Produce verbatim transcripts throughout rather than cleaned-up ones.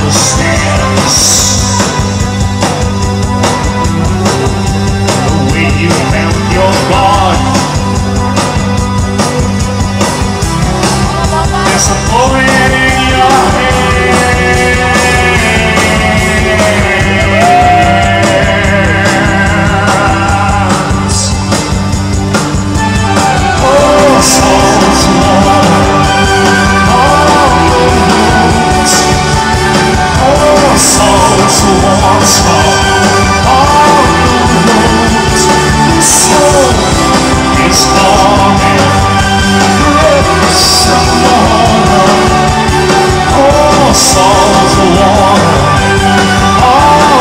understands the way you found your God. There's a bullet in your hands. Oh, souls water. Souls once more, all roads, soul is longing, grace and honor. Oh, souls water, all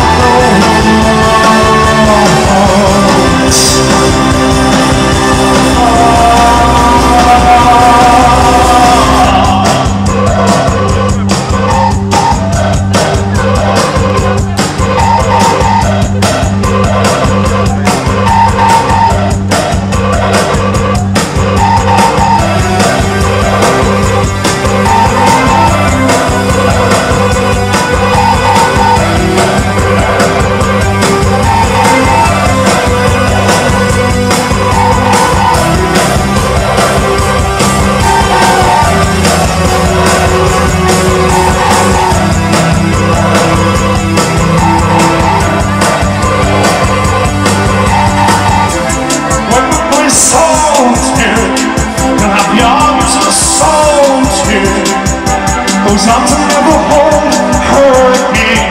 roads. Those arms will never hold her again.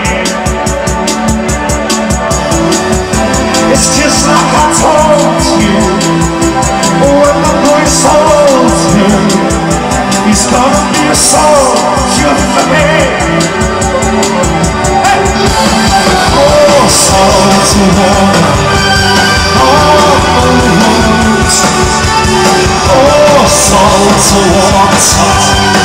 It's just like I told you when the boy sold him. He's gonna be a soldier for me. Hey. Oh, souls of water, all the roads. Oh, souls of water.